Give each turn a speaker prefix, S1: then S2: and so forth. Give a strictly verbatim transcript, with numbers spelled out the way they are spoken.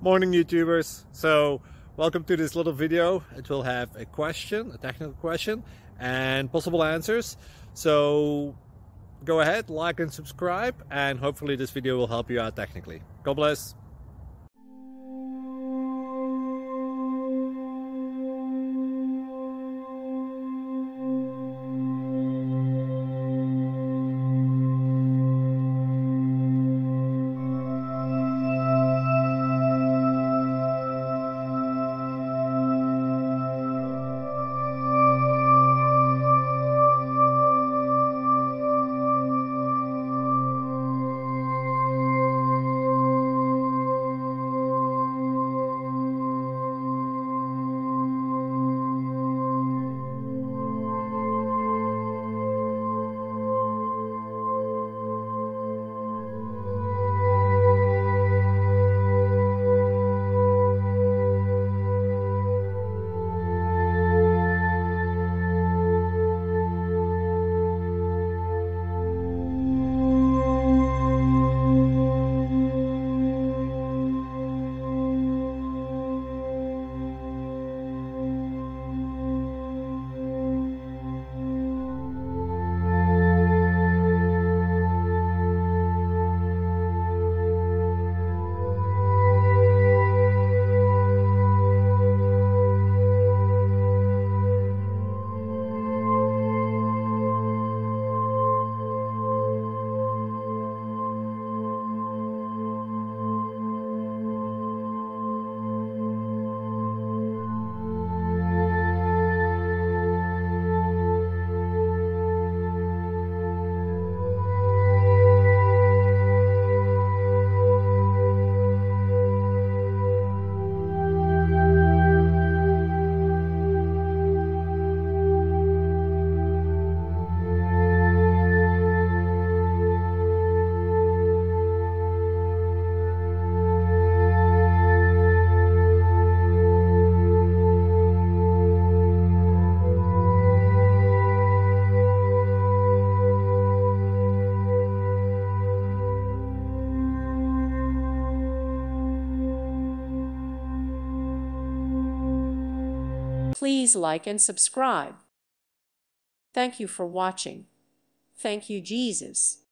S1: Morning YouTubers. So welcome to this little video. It will have a question, a technical question, and possible answers. So go ahead, like and subscribe, and hopefully this video will help you out technically. God bless.
S2: Please like and subscribe. Thank you for watching. Thank you, Jesus.